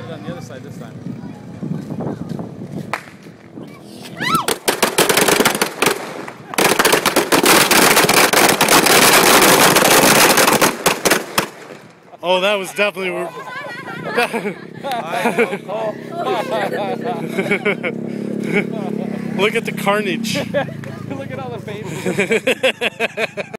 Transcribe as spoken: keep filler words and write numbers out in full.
it on the other side this time. Oh, that was definitely. Look at the carnage. Look at all the faces.